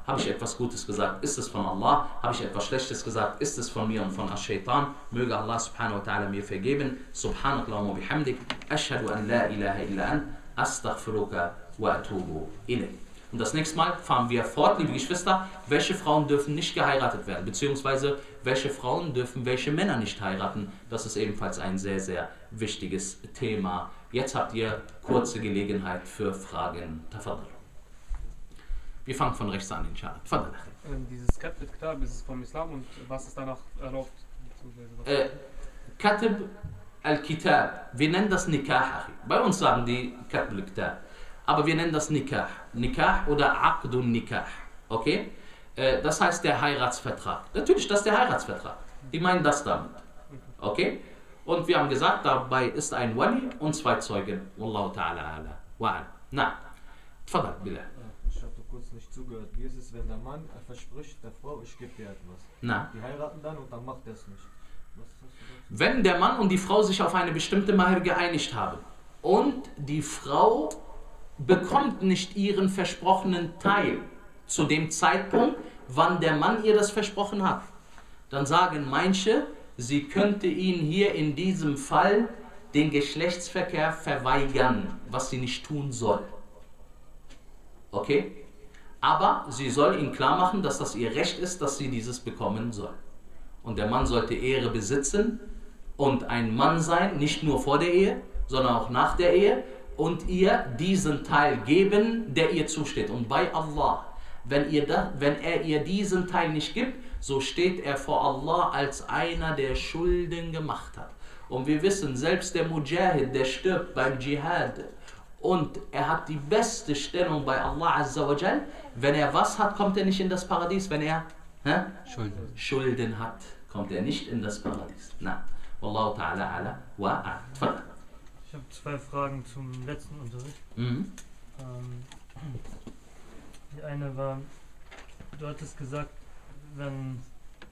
S3: Habe ich etwas Gutes gesagt? Ist es von Allah? Habe ich etwas Schlechtes gesagt? Ist es von mir und von Ash-Shaytan? Möge Allah subhanahu wa ta'ala mir vergeben. Subhanakallahumma bihamdik. Ashhadu an la ilaha illa an. Astaghfiruka wa atubu ilayk. Und das nächste Mal fahren wir fort, liebe Geschwister, welche Frauen dürfen nicht geheiratet werden, beziehungsweise welche Frauen dürfen welche Männer nicht heiraten. Das ist ebenfalls ein sehr, sehr wichtiges Thema. Jetzt habt ihr kurze Gelegenheit für Fragen. Tafadal. Wir fangen von rechts an, inshallah. Tafadal.
S8: Ähm, dieses Katib Kitab, ist es vom Islam und was ist danach erlaubt?
S3: Äh, Katib al-Kitab, wir nennen das Nikah. Bei uns sagen die Katib al-Kitab. Aber wir nennen das Nikah. Nikah oder Aqdun Nikah. Okay? Äh, das heißt der Heiratsvertrag. Natürlich, das ist der Heiratsvertrag. Die meinen das damit. Okay? Und wir haben gesagt, dabei ist ein Wali und zwei Zeugen. Wallahu ta'ala ala. Wa'ala. Na. Tfadal, billah.
S9: Ich habe kurz nicht zugehört. Wie ist es, wenn der Mann verspricht der Frau, ich gebe dir etwas?
S3: Na.
S9: Die heiraten dann und dann macht er es nicht. Was hast du dazu?
S3: Wenn der Mann und die Frau sich auf eine bestimmte Mahr geeinigt haben und die Frau bekommt nicht ihren versprochenen Teil zu dem Zeitpunkt, wann der Mann ihr das versprochen hat, dann sagen manche, sie könnte ihn hier in diesem Fall den Geschlechtsverkehr verweigern, was sie nicht tun soll. Okay? Aber sie soll ihm klar machen, dass das ihr Recht ist, dass sie dieses bekommen soll. Und der Mann sollte Ehre besitzen und ein Mann sein, nicht nur vor der Ehe, sondern auch nach der Ehe, und ihr diesen Teil geben, der ihr zusteht. Und bei Allah, wenn, ihr da, wenn er ihr diesen Teil nicht gibt, so steht er vor Allah als einer, der Schulden gemacht hat. Und wir wissen, selbst der Mujahid, der stirbt beim Dschihad und er hat die beste Stellung bei Allah Azza wa Jal, wenn er was hat, kommt er nicht in das Paradies. Wenn er hä? Schulden. Schulden hat, kommt er nicht in das Paradies. Na, Wallahu ta'ala ala wa a'la.
S10: Ich habe zwei Fragen zum letzten Unterricht.
S3: Mhm.
S10: Ähm, die eine war, du hattest gesagt, wenn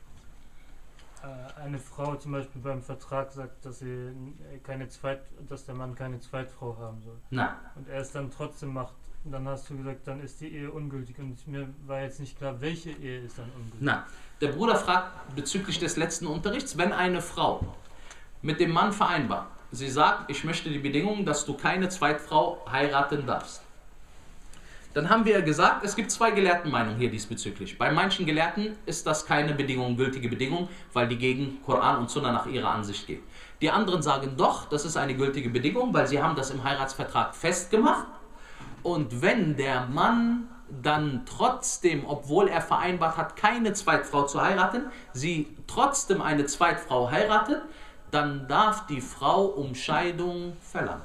S10: äh, eine Frau zum Beispiel beim Vertrag sagt, dass sie keine Zweit, dass der Mann keine Zweitfrau haben soll.
S3: Na.
S10: Und er es dann trotzdem macht, dann hast du gesagt, dann ist die Ehe ungültig. Und mir war jetzt nicht klar, welche Ehe ist dann ungültig.
S3: Na, der Bruder fragt bezüglich des letzten Unterrichts, wenn eine Frau mit dem Mann vereinbart, sie sagt, ich möchte die Bedingung, dass du keine Zweitfrau heiraten darfst. Dann haben wir gesagt, es gibt zwei Gelehrtenmeinungen hier diesbezüglich. Bei manchen Gelehrten ist das keine Bedingung, gültige Bedingung, weil die gegen Koran und Sunna nach ihrer Ansicht geht. Die anderen sagen doch, das ist eine gültige Bedingung, weil sie haben das im Heiratsvertrag festgemacht. Und wenn der Mann dann trotzdem, obwohl er vereinbart hat, keine Zweitfrau zu heiraten, sie trotzdem eine Zweitfrau heiratet, dann darf die Frau um Scheidung verlangen.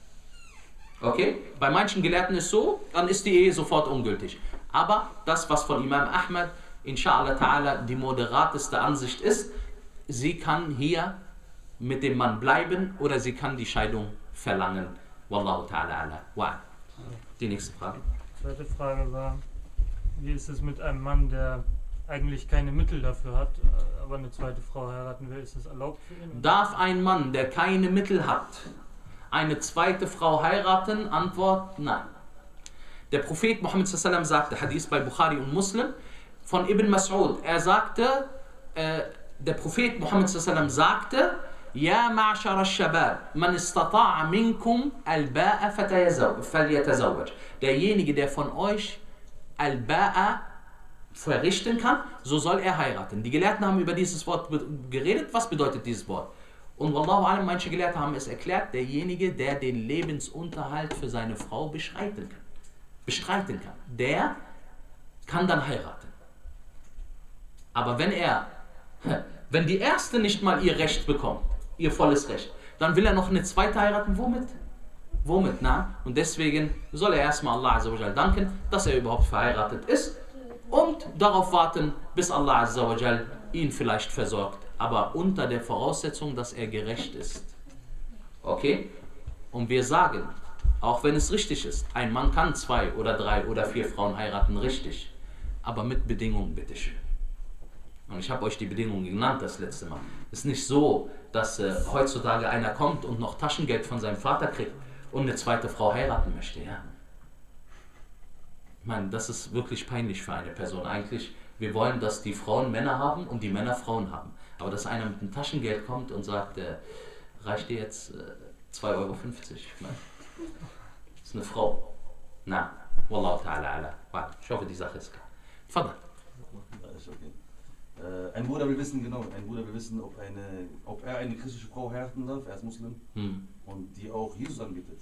S3: Okay? Bei manchen Gelehrten ist es so, dann ist die Ehe sofort ungültig. Aber das, was von Imam Ahmad, inshallah ta'ala, die moderateste Ansicht ist, sie kann hier mit dem Mann bleiben oder sie kann die Scheidung verlangen. Wallahu ta'ala ala wa. Die nächste Frage.
S10: Die zweite Frage war, wie ist es mit einem Mann, der eigentlich keine Mittel dafür hat, aber eine zweite Frau heiraten will, ist das erlaubt für ihn?
S3: Darf ein Mann, der keine Mittel hat, eine zweite Frau heiraten? Antwort, nein. Der Prophet Muhammad sallallahu alaihi wasallam sagte, Hadith bei Bukhari und Muslim, von Ibn Mas'ud, er sagte, äh, der Prophet Muhammad sallallahu alaihi wasallam sagte, Ja ma'ashara al-shabab, man istata'a minkum al-ba'a falyatazawwaj. Derjenige, der von euch al-ba'a verrichten kann, so soll er heiraten. Die Gelehrten haben über dieses Wort geredet. Was bedeutet dieses Wort? Und wallahu alam, manche Gelehrte haben es erklärt, derjenige, der den Lebensunterhalt für seine Frau bestreiten kann, bestreiten kann, der kann dann heiraten. Aber wenn er, wenn die erste nicht mal ihr Recht bekommt, ihr volles Recht, dann will er noch eine zweite heiraten. Womit? Womit? Na? Und deswegen soll er erstmal Allah Azza wa Jal danken, dass er überhaupt verheiratet ist und darauf warten, bis Allah Azza wa Jal ihn vielleicht versorgt. Aber unter der Voraussetzung, dass er gerecht ist. Okay? Und wir sagen, auch wenn es richtig ist, ein Mann kann zwei oder drei oder vier Frauen heiraten, richtig. Aber mit Bedingungen, bitteschön. Und ich habe euch die Bedingungen genannt das letzte Mal. Es ist nicht so, dass äh, heutzutage einer kommt und noch Taschengeld von seinem Vater kriegt und eine zweite Frau heiraten möchte. Ja? Ich meine, das ist wirklich peinlich für eine Person. Eigentlich, wir wollen, dass die Frauen Männer haben und die Männer Frauen haben. Aber dass einer mit dem Taschengeld kommt und sagt, äh, reicht dir jetzt äh, zwei Euro fünfzig? Ich meine, das ist eine Frau. Na, Wallahu ta'ala ala. Warte, ich hoffe, die Sache ist klar. Fadal.
S7: Ja, ist okay. Äh, ein Bruder will wissen, genau, ein Bruder will wissen, ob, eine, ob er eine christliche Frau heiraten darf, er ist Muslim,
S3: Hm.
S7: und die auch Jesus anbietet.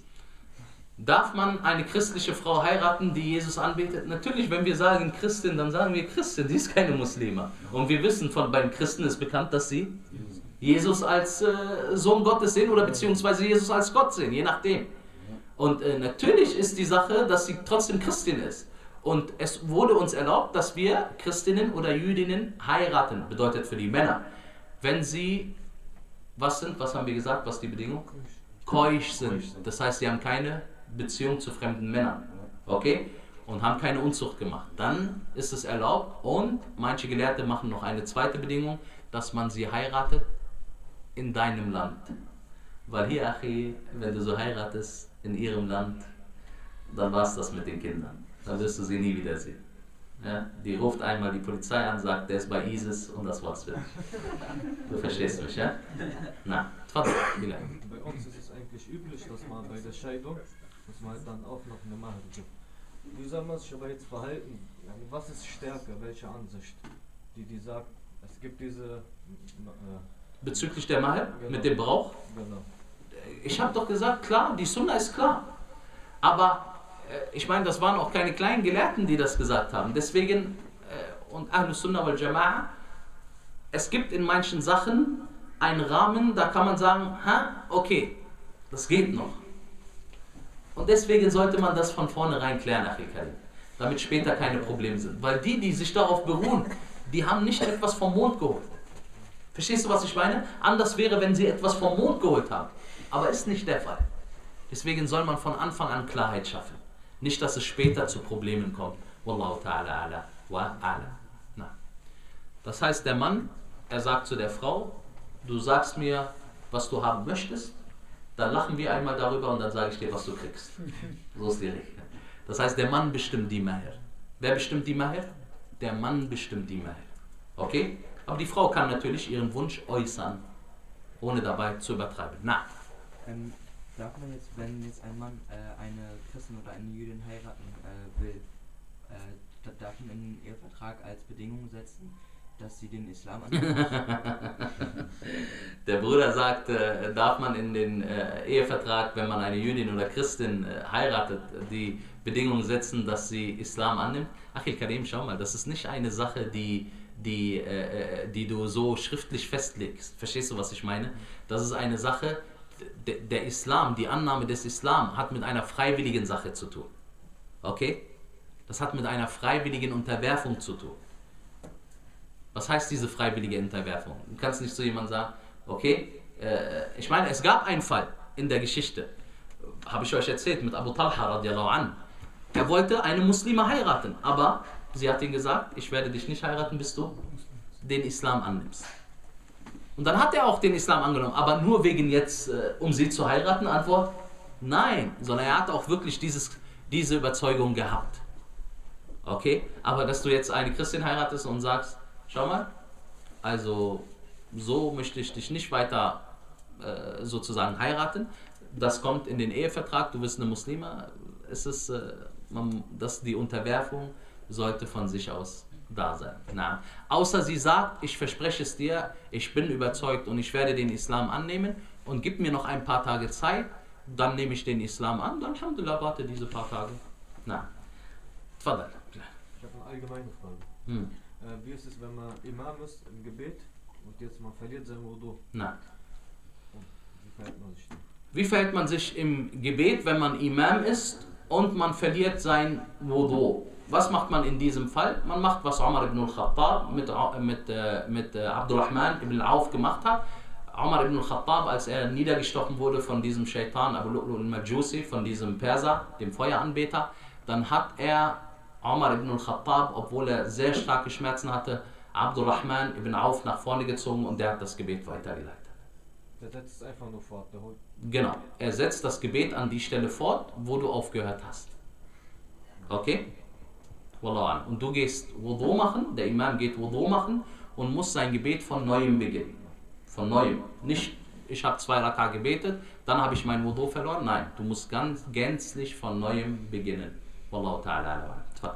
S3: Darf man eine christliche Frau heiraten, die Jesus anbetet? Natürlich, wenn wir sagen Christin, dann sagen wir Christin, die ist keine Muslima. Und wir wissen, von beim Christen ist bekannt, dass sie
S7: Jesus.
S3: Jesus als äh, Sohn Gottes sehen oder beziehungsweise Jesus als Gott sehen, je nachdem. Und äh, natürlich ist die Sache, dass sie trotzdem Christin ist. Und es wurde uns erlaubt, dass wir Christinnen oder Jüdinnen heiraten, bedeutet für die Männer. Wenn sie, was sind, was haben wir gesagt, was die Bedingung? Keusch sind. Das heißt, sie haben keine Beziehung zu fremden Männern. Okay? Und haben keine Unzucht gemacht. Dann ist es erlaubt und manche Gelehrte machen noch eine zweite Bedingung, dass man sie heiratet in deinem Land. Weil hier, Achi, wenn du so heiratest in ihrem Land, dann war es das mit den Kindern. Dann wirst du sie nie wiedersehen. Ja? Die ruft einmal die Polizei an, sagt, der ist bei ISIS und das war's für dich. Du verstehst mich, ja? Na, Vater, vielleicht.
S9: Bei uns ist es eigentlich üblich, dass man bei der Scheidung, dass man halt dann auch noch eine Mahr gibt. Wie soll man sich aber jetzt verhalten? Was ist stärker? Welche Ansicht? Die, die sagt, es gibt diese... Äh,
S3: Bezüglich der Mahr,
S9: genau.
S3: mit dem Brauch?
S9: Genau.
S3: Ich habe doch gesagt, klar, die Sunna ist klar. Aber äh, ich meine, das waren auch keine kleinen Gelehrten, die das gesagt haben. Deswegen, äh, und Ahlus Sunnah wal Jama'a, es gibt in manchen Sachen einen Rahmen, da kann man sagen, ha, okay, das geht noch. Und deswegen sollte man das von vornherein klären, Achi Karim, damit später keine Probleme sind. Weil die, die sich darauf beruhen, die haben nicht etwas vom Mond geholt. Verstehst du, was ich meine? Anders wäre, wenn sie etwas vom Mond geholt haben. Aber ist nicht der Fall. Deswegen soll man von Anfang an Klarheit schaffen. Nicht, dass es später zu Problemen kommt. Wallahu ta'ala ala wa ala. Na. Das heißt, der Mann, er sagt zu der Frau, du sagst mir, was du haben möchtest, dann lachen wir einmal darüber und dann sage ich dir, was du kriegst. So ist die Regel. Das heißt, der Mann bestimmt die Mahr. Wer bestimmt die Mahr? Der Mann bestimmt die Mahr. Okay? Aber die Frau kann natürlich ihren Wunsch äußern, ohne dabei zu übertreiben. Na.
S11: Ähm, darf man jetzt, wenn jetzt ein Mann äh, eine Christin oder eine Jüdin heiraten äh, will, äh, da darf man in den Ehevertrag als Bedingung setzen, dass sie den Islam annehmen?
S3: Der Bruder sagt, äh, darf man in den äh, Ehevertrag, wenn man eine Jüdin oder Christin äh, heiratet, die Bedingung setzen, dass sie Islam annimmt? Achil Karim, schau mal, das ist nicht eine Sache, die, die, äh, die du so schriftlich festlegst. Verstehst du, was ich meine? Das ist eine Sache, der, der Islam, die Annahme des Islam hat mit einer freiwilligen Sache zu tun. Okay? Das hat mit einer freiwilligen Unterwerfung zu tun. Was heißt diese freiwillige Unterwerfung? Du kannst nicht zu jemandem sagen, okay, äh, ich meine, es gab einen Fall in der Geschichte, habe ich euch erzählt, mit Abu Talha radiallahu an. Er wollte eine Muslime heiraten, aber sie hat ihm gesagt, ich werde dich nicht heiraten, bis du den Islam annimmst. Und dann hat er auch den Islam angenommen, aber nur wegen jetzt, äh, um sie zu heiraten? Antwort, nein, sondern er hat auch wirklich dieses, diese Überzeugung gehabt. Okay, aber dass du jetzt eine Christin heiratest und sagst, schau mal, also so möchte ich dich nicht weiter äh, sozusagen heiraten. Das kommt in den Ehevertrag, du bist eine Muslima. Es ist, äh, man, dass die Unterwerfung sollte von sich aus da sein. Na, außer sie sagt, ich verspreche es dir, ich bin überzeugt und ich werde den Islam annehmen und gib mir noch ein paar Tage Zeit, dann nehme ich den Islam an, dann Alhamdulillah, warte diese paar Tage. Na, tfadal.
S9: Ich habe eine allgemeine Frage.
S3: Hm.
S9: Äh, wie ist es, wenn man Imam ist im Gebet und jetzt man verliert sein Wudu?
S3: Na.
S9: Und wie verhält man sich dann?
S3: Wie verhält man sich im Gebet, wenn man Imam ist und man verliert sein Wudu? Was macht man in diesem Fall? Man macht, was Umar ibn al-Khattab mit, mit, mit Abdurrahman ibn al-Auf gemacht hat. Umar ibn al-Khattab, als er niedergestochen wurde von diesem Shaitan Abu Lu'lu al-Majusi, von diesem Perser, dem Feueranbeter, dann hat er Umar ibn al-Khattab, obwohl er sehr starke Schmerzen hatte, Abdurrahman ibn Auf nach vorne gezogen und der hat das Gebet weitergeleitet.
S9: Der setzt es einfach nur fort. Der holt
S3: Genau, er setzt das Gebet an die Stelle fort, wo du aufgehört hast. Okay? Wallah. Und du gehst Wudu machen, der Imam geht Wudu machen und muss sein Gebet von Neuem beginnen. Von Neuem. Nicht, ich habe zwei Raka gebetet, dann habe ich mein Wudu verloren. Nein, du musst ganz gänzlich von Neuem beginnen. Wallahu ta'ala.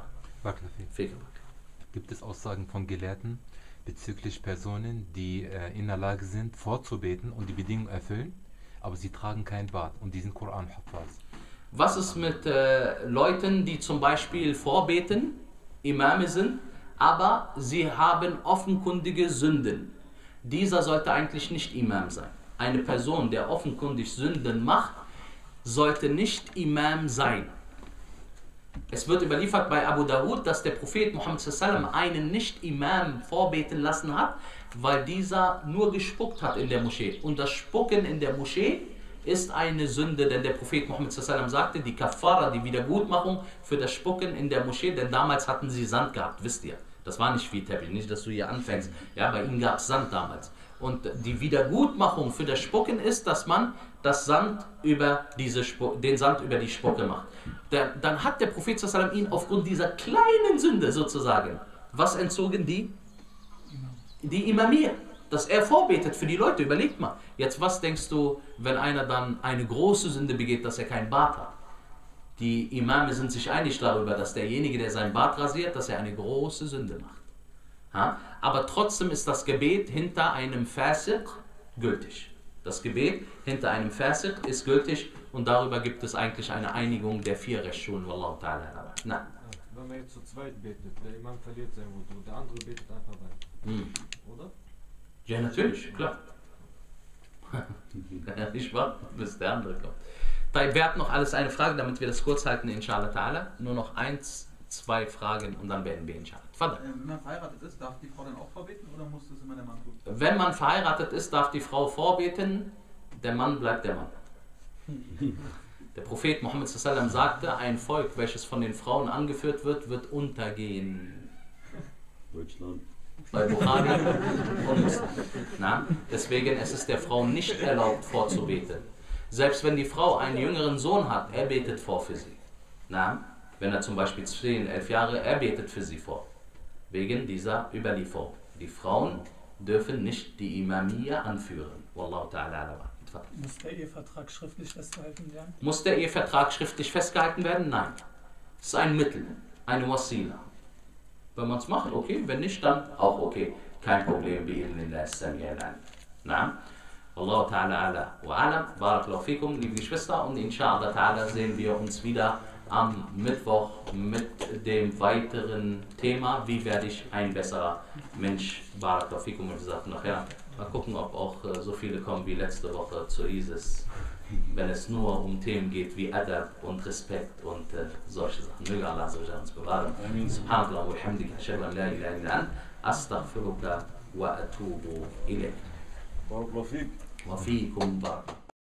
S12: Gibt es Aussagen von Gelehrten bezüglich Personen, die äh, in der Lage sind, vorzubeten und die Bedingungen erfüllen, aber sie tragen kein Bart und die sind Koran-Hafaz?
S3: Was ist mit äh, Leuten, die zum Beispiel vorbeten, Imame sind, aber sie haben offenkundige Sünden? Dieser sollte eigentlich nicht Imam sein. Eine Person, der offenkundig Sünden macht, sollte nicht Imam sein. Es wird überliefert bei Abu Dawud, dass der Prophet Muhammad sallallahu alaihi wasallam einen Nicht-Imam vorbeten lassen hat, weil dieser nur gespuckt hat in der Moschee. Und das Spucken in der Moschee ist eine Sünde, denn der Prophet Muhammad sallallahu alaihi wasallam sagte, die Kafara, die Wiedergutmachung für das Spucken in der Moschee, denn damals hatten sie Sand gehabt, wisst ihr. Das war nicht wie Teppich, nicht, dass du hier anfängst. Ja, bei ihnen gab es Sand damals. Und die Wiedergutmachung für das Spucken ist, dass man das Sand über diese Spu- den Sand über die Spucke macht. Der, dann hat der Prophet sallallahu alaihi wasallam ihn aufgrund dieser kleinen Sünde sozusagen, was entzogen? Die, die Imamiyya. Dass er vorbetet für die Leute, überlegt mal. Jetzt, was denkst du, wenn einer dann eine große Sünde begeht, dass er keinen Bart hat? Die Imame sind sich einig darüber, dass derjenige, der seinen Bart rasiert, dass er eine große Sünde macht. Ha? Aber trotzdem ist das Gebet hinter einem Fasiq gültig. Das Gebet hinter einem Fasiq ist gültig und darüber gibt es eigentlich eine Einigung der vier Rechtsschulen. Wallahu ta'ala. Nein.
S9: Wenn man jetzt zu zweit betet, der Imam verliert sein Wudu, der andere betet einfach weiter.
S3: Hm.
S9: Oder?
S3: Ja, natürlich, klar. Nicht wahr? Bis der andere kommt. Wir hatten noch alles eine Frage, damit wir das kurz halten, inshallah ta'ala. Nur noch eins, zwei Fragen und dann beenden wir inshallah.
S4: Äh, wenn man verheiratet ist, darf die Frau dann auch vorbeten oder muss das immer der Mann tun?
S3: Wenn man verheiratet ist, darf die Frau vorbeten, der Mann bleibt der Mann. Der Prophet Muhammad sallallahu alaihi wasallam sagte, ein Volk, welches von den Frauen angeführt wird, wird untergehen.
S7: Deutschland.
S3: Bei Bukhari und Muslim. Na? Deswegen ist es der Frau nicht erlaubt vorzubeten. Selbst wenn die Frau einen jüngeren Sohn hat, er betet vor für sie. Na? Wenn er zum Beispiel zehn, elf Jahre, er betet für sie vor. Wegen dieser Überlieferung. Die Frauen dürfen nicht die Imamiyya anführen. Wallahu ta'ala.
S5: Muss der Ehevertrag schriftlich festgehalten werden?
S3: Muss der Ehevertrag schriftlich festgehalten werden? Nein. Es ist ein Mittel, eine Wasila. Wenn man es macht, okay. Wenn nicht, dann auch okay. Kein Problem. Na? Wallahu ta'ala ala wa alam. Barakallahu fikum, liebe Geschwister. Und inshallah ta'ala sehen wir uns wieder am Mittwoch mit dem weiteren Thema. Wie werde ich ein besserer Mensch? Barakallahu fikum. Und wir sagten nachher, mal gucken, ob auch äh, so viele kommen wie letzte Woche zu ISIS. Wenn es nur um Themen geht wie Adab und Respekt und äh, solche Sachen. Möge Allah uns bewahren. Subhanallah wa hamdika, ashhadu an la ilaha illa ant, astaghfiruka wa atubu ilayk.
S7: Barakallahu fik.
S3: Wa fiikum barak.